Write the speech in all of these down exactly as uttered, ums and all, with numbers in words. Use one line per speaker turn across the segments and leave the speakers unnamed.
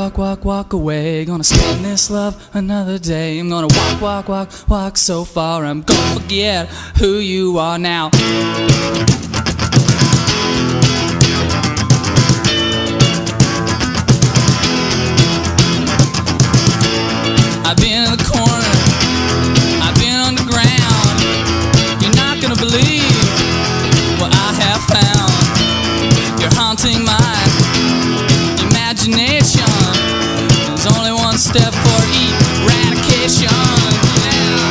walk, walk, walk away. Gonna spend this love another day. I'm gonna walk, walk, walk, walk so far. I'm gonna forget who you are now. I've been in the corner, I've been on the ground. You're not gonna believe what I have found. You're haunting my imagination. There's only one step for eradication. Yeah.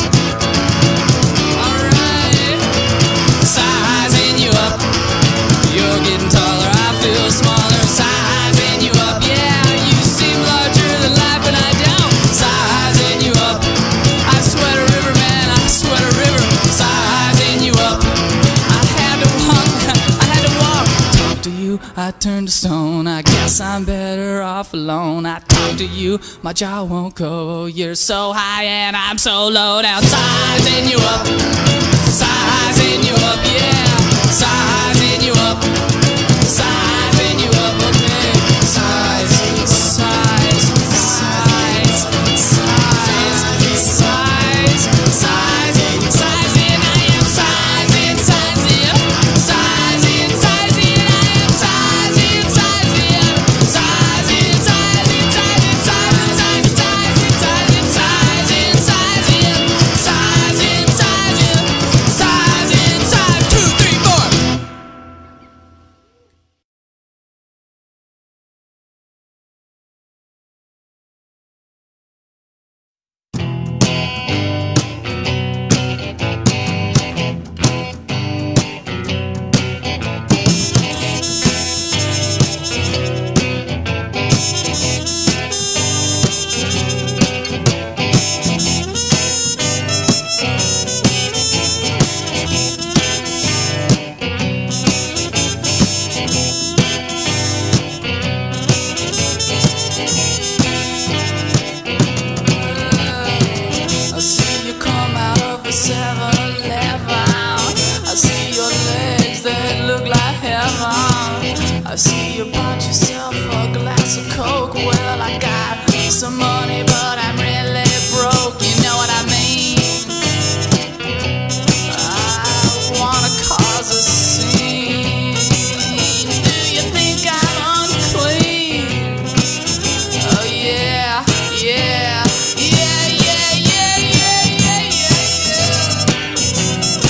Alright. Sizing you up. You're getting taller, I feel smaller. Sizing you up. Yeah, you seem larger than life, and I don't. Sizing you up. I sweat a river, man, I sweat a river. Sizing you up. I had to walk, I had to walk. Talk to you, I turned to stone. I guess I'm better off alone. I talk to you, my jaw won't go. You're so high and I'm so low. Now sizing you up, sizing you up, yeah. Sizing you up, sizing you up, okay. Size, size, size, size, size, sizing, sizing, I am sizing, sizing up, sizing, sizing, I am sizing, sizing up, sizing, sizing, sizing, sizing, sizing, sizing, sizing, sizing up, sizing, sizing up, sizing, size, two, three, four. I see you come out of the seven eleven. I see your legs that look like heaven. I see you bought yourself a glass of Coke. Well, I got some money, but I'm really broke. You know what I mean? I wanna cause a scene. Do you think I'm unclean? Oh yeah, yeah, yeah, yeah, yeah, yeah, yeah, yeah, yeah.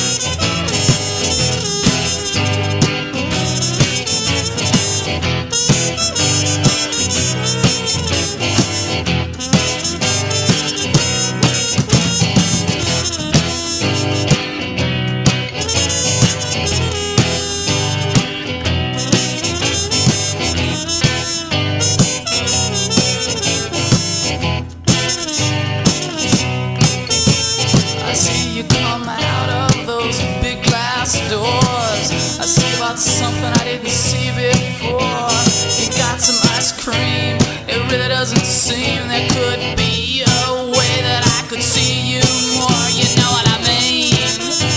I see you come out of those big glass doors. I see about something I didn't see before. You got some ice cream. It really doesn't seem there could be a way that I could see you more. You know what I mean?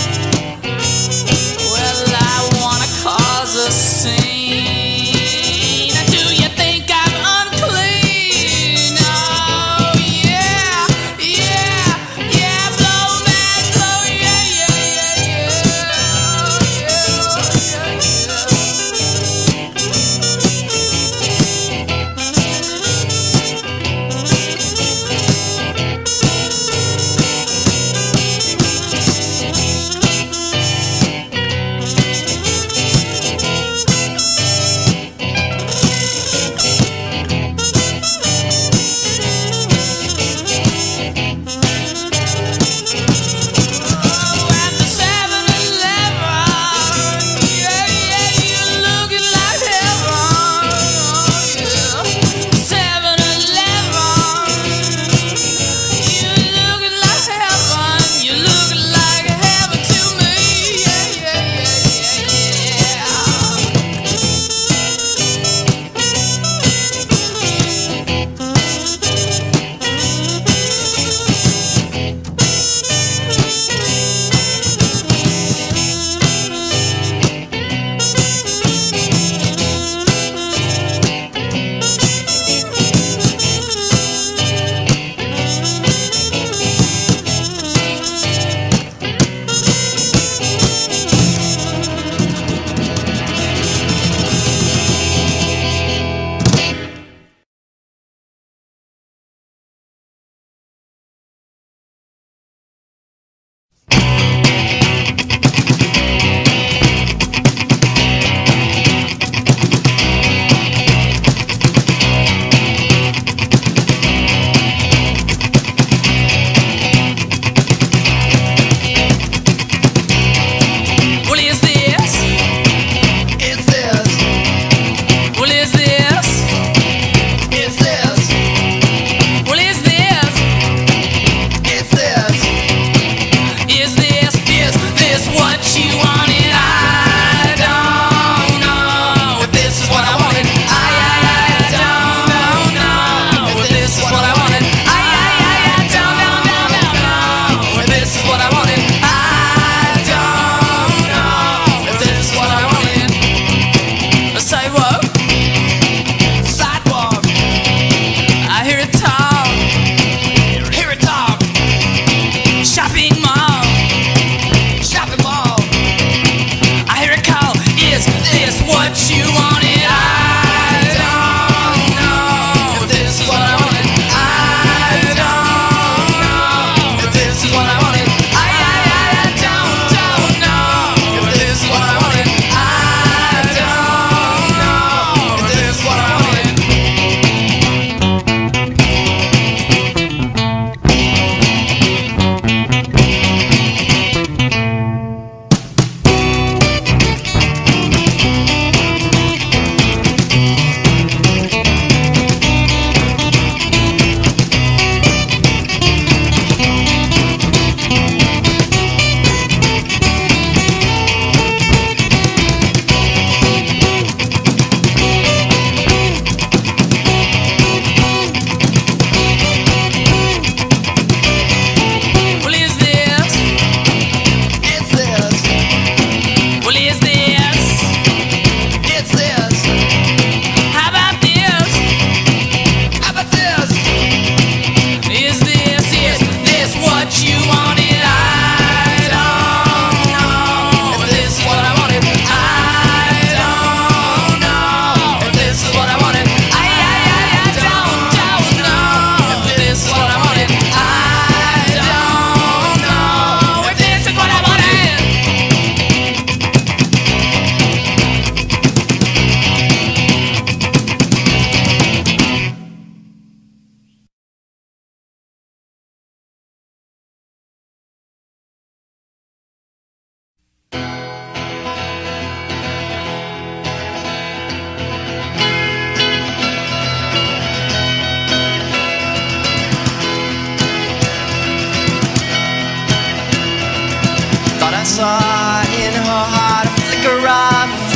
Well, I wanna cause a scene. Do you think I'm unclean? Oh yeah, yeah, yeah, blow man, blow, yeah, yeah, yeah, yeah, yeah, yeah, yeah.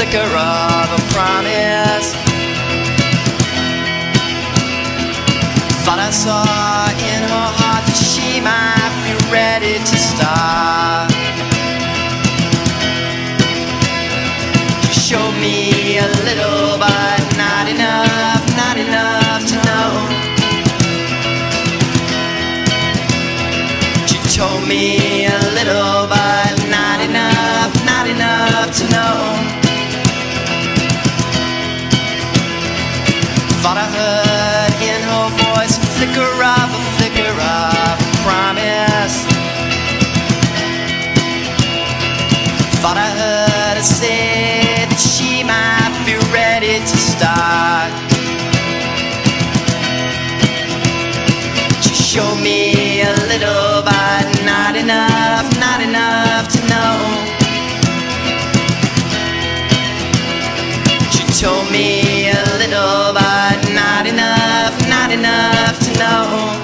flicker of a promise. Thought I saw in her heart that she might be ready to start. She showed me a little, but not enough, not enough to know. She told me a little, but not enough, not enough to know. Thought I heard in her voice a flicker of a flicker of a promise. Thought I heard her say that she might be ready to start. She showed me a little, but not enough, not enough to know. She told me a little, but not enough, not enough to know.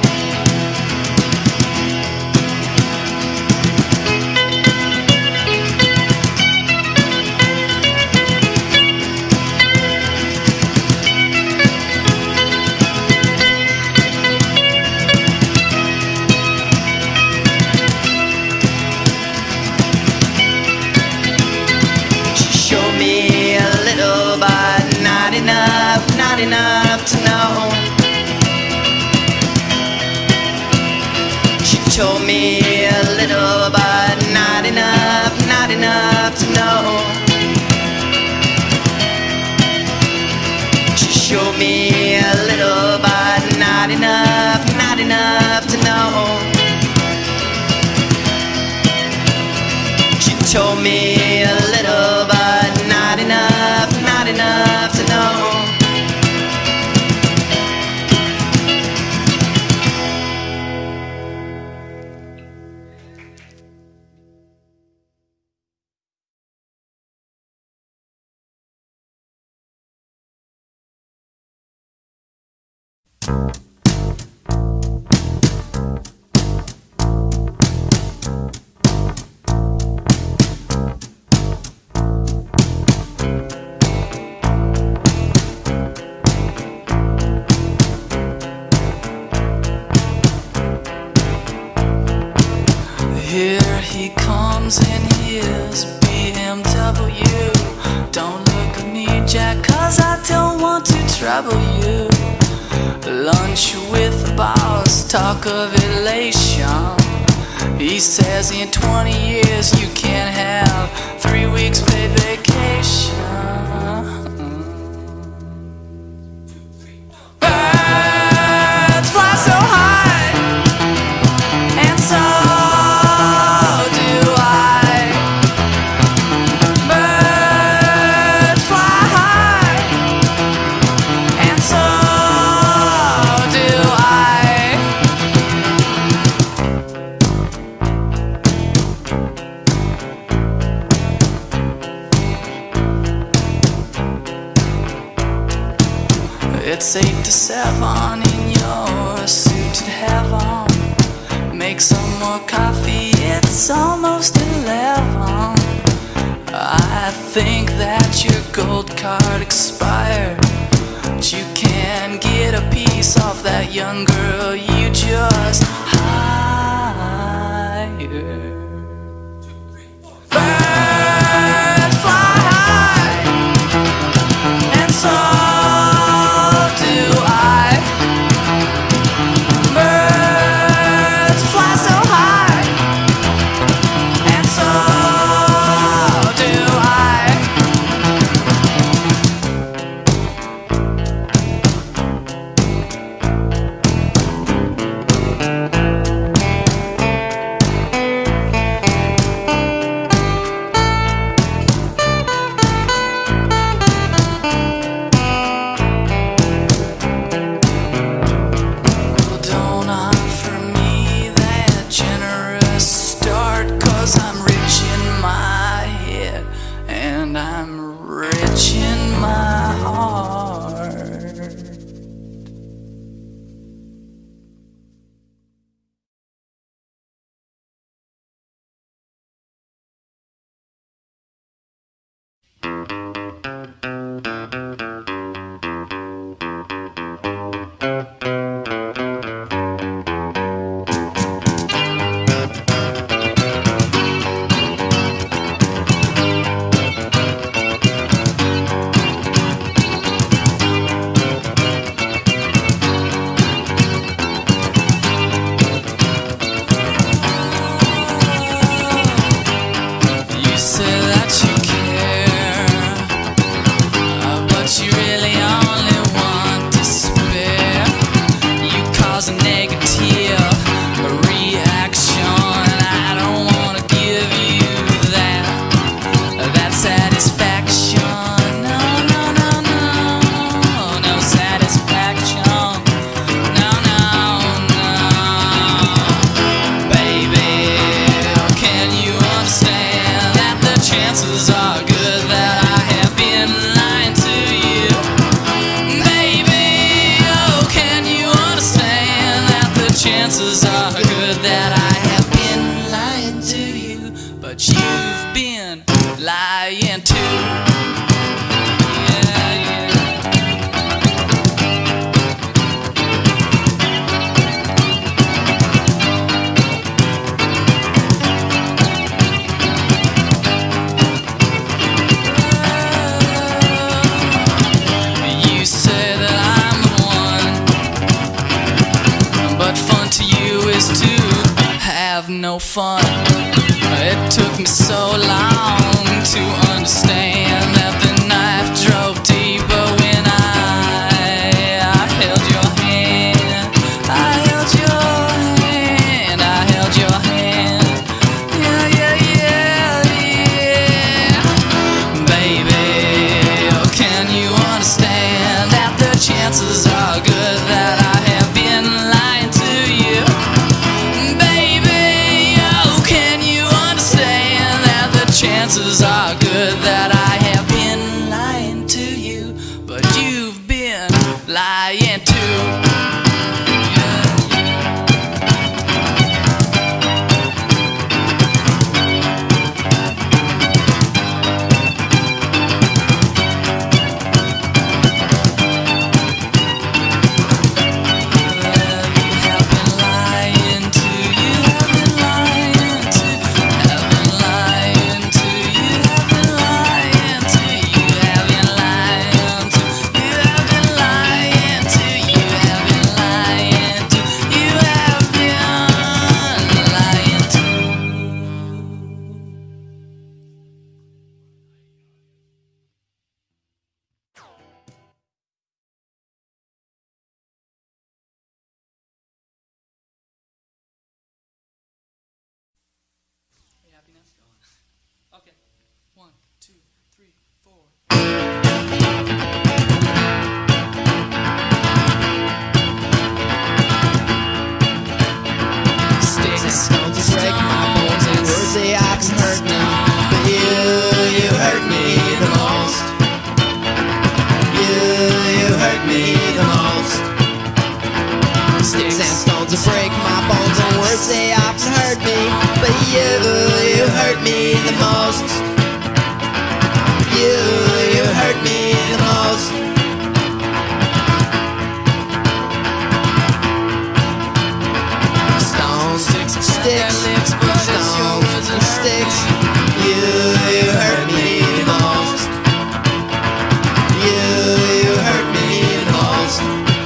Not enough to know. She told me a little, but not enough, not enough to know. She showed me a little, but not enough, not enough to know. She told me a little, but not enough, not enough to know.
Here he comes in his B M W. Don't look at me, Jack, cause I don't want to trouble you. Lunch with the boss, talk of elation. He says in twenty years you can't have three weeks paid vacation. Birds fly so high, and so it's eight to seven in your suited heaven. Make some more coffee, it's almost eleven. I think that your gold card expired, but you can get a piece off that young girl you just hired. Birds fly high, and so cause a negative reaction. I don't wanna give you that, that satisfaction. No, no, no, no, no satisfaction. No, no, no. Baby, can you understand that the chances are good that I have been lying to you? Baby, oh, can you understand that the chances are good that I have been lying to you? But you've been lying too. Yeah, yeah. You say that I'm the one, but fun to you is to have no fun. It took me so long to understand that the knife drove deeper when I, I held your hand. I held your hand. I held your hand. Yeah, yeah, yeah, yeah. Baby, oh, can you understand that the chances are good that I have been lying to you? Baby, oh, can you understand that the chances are good that I have been lying to you? But you've been lying too. Yeah. Okay, one, two, three, four. Sticks and stones to break my bones, and words they ox hurt me, but you, you hurt me the most. You, you hurt me the most. Sticks and stones to break my bones, and words they ox hurt me, but you, you hurt me the most. You, you hurt me the most. Stones, sticks, sticks, stones and sticks. You, you hurt me the most. You, you hurt me the most.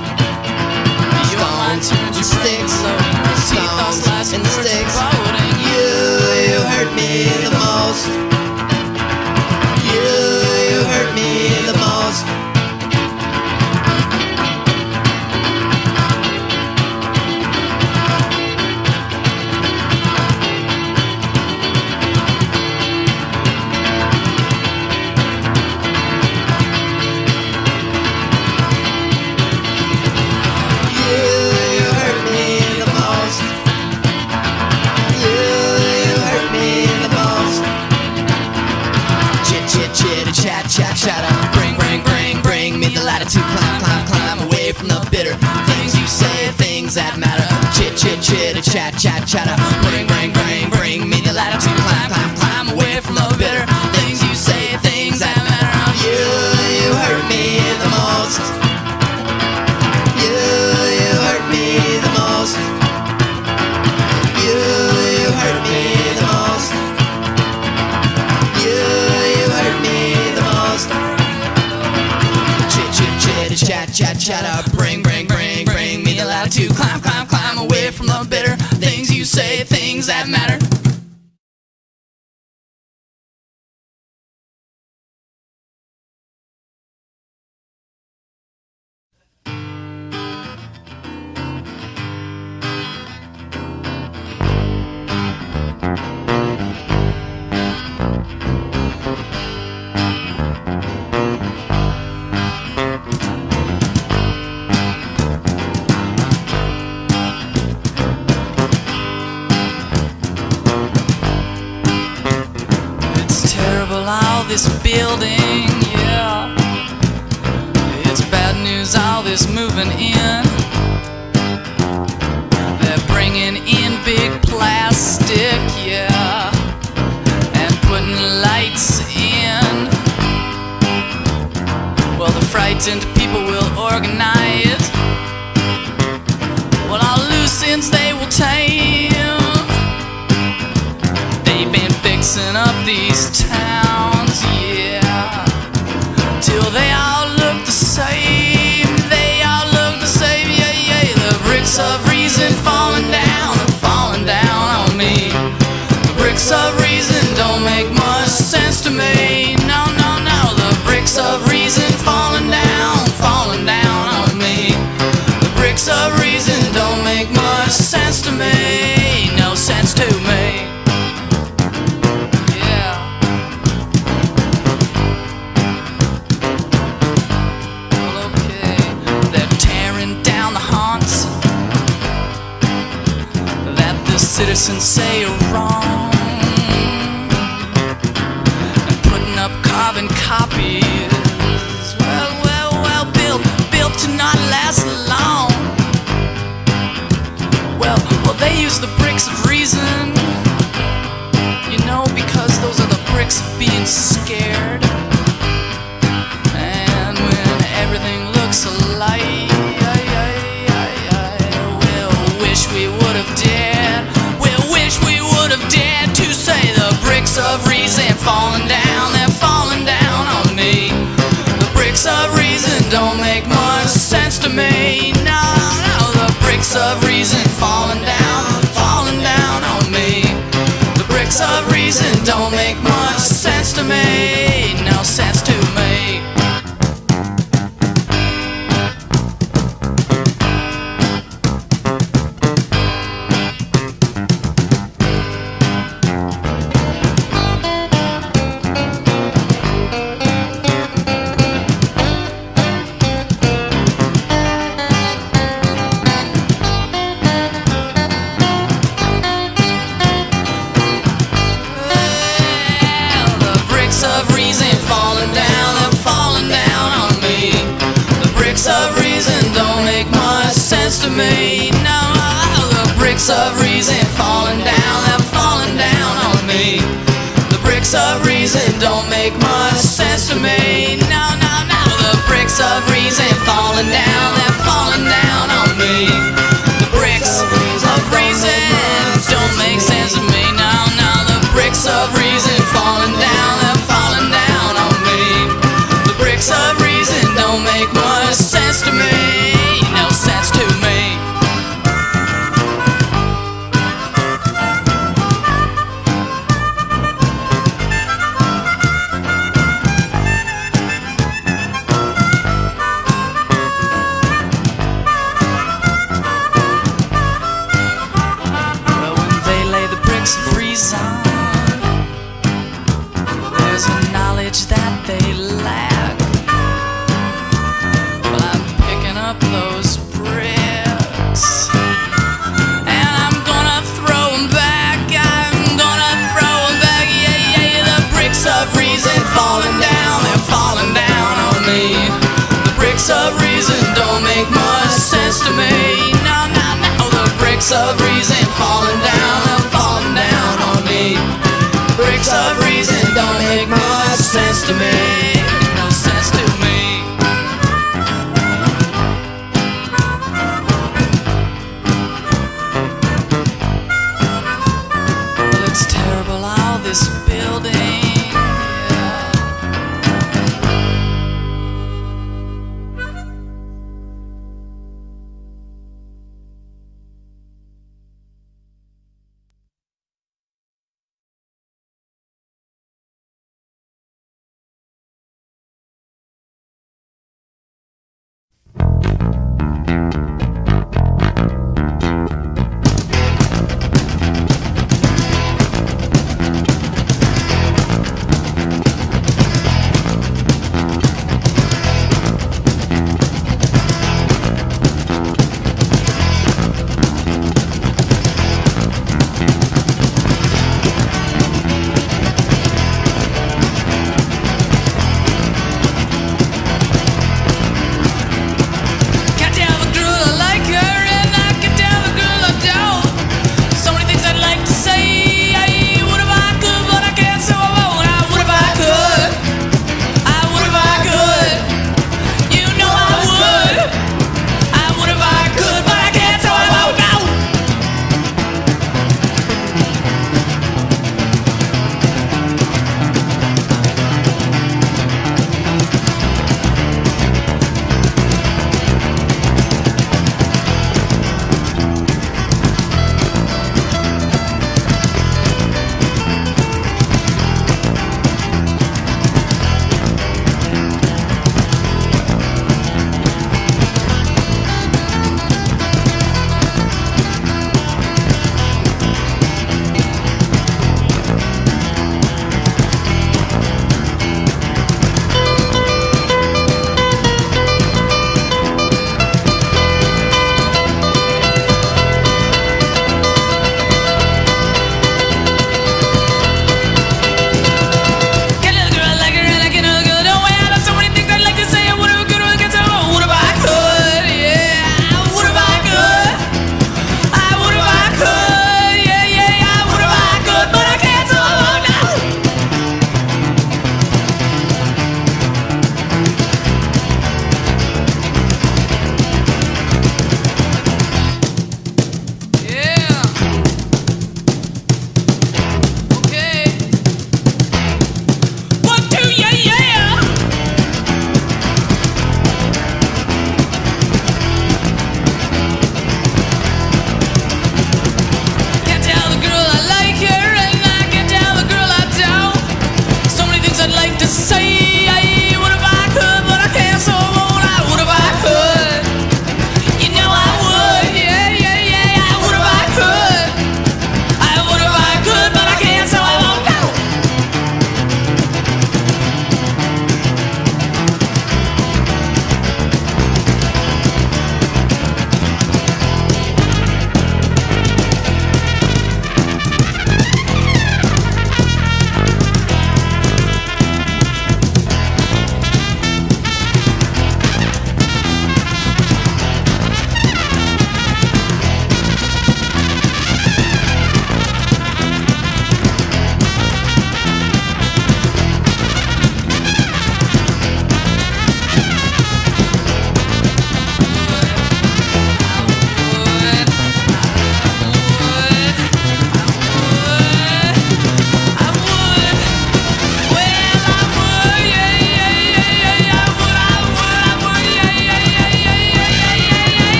Stones and sticks, stones and sticks. You, you hurt me the most. You, you hurt me the most. To climb, climb, climb away from the bitter things you say, things that matter. Chit, chit, chitter, chat, chat, chatter. Bring, bring, bring, bring me the ladder to climb, climb, climb away from the bitter things you say, things that matter. You, you hurt me the most. You, you hurt me the most. You, you hurt me the most. You, you hurt me the most. Chat, chat, chatter, bring, bring, bring, bring me the ladder to climb, climb, climb away from the bitter things you say, things that matter. this building, yeah. It's bad news, all this moving in. They're bringing in big plastic, yeah, and putting lights in. Well, the frightened people will organize. Well, all loose ends they will tame. They've been fixing up these towns, yeah, till they all look the same. They all look the same, yeah, yeah. The bricks of reason falling down, falling down on me. The bricks of reason don't make much sense to me. No, no, no. The bricks of reason falling down, falling down on me. The bricks of reason don't make much sense to me. No sense to me. Citizens say are wrong, and putting up carbon copies. Well, well, well, built, built to not last long. Well, well, they use the bricks of reason, you know, because those are the bricks of being scared. And when everything looks alike, we'll wish we would have dared. Dared to say the bricks of reason falling down, they're falling down on me. The bricks of reason don't make much sense to me. No, no, the bricks of reason falling down, falling down on me. The bricks of reason don't make much sense to me. No sense to me. To me, no, the bricks of reason falling down, they're falling down on me. The bricks of reason don't make much sense to me. No, no, no, the bricks of reason falling down, they're falling down on me. The bricks of reason don't make sense to me. No, no, the bricks of reason falling down, they're falling down on me. The bricks of reason don't make much sense to me. No sense to me. There's a knowledge that they lack. Well, I'm picking up those bricks, and I'm gonna throw them back. I'm gonna throw them back. Yeah, yeah, the bricks of reason falling down, they're falling down on me. The bricks of reason don't make much sense to me. No, no, no, the bricks of reason falling down, they're falling down on me. Bricks of reason don't make much sense to me.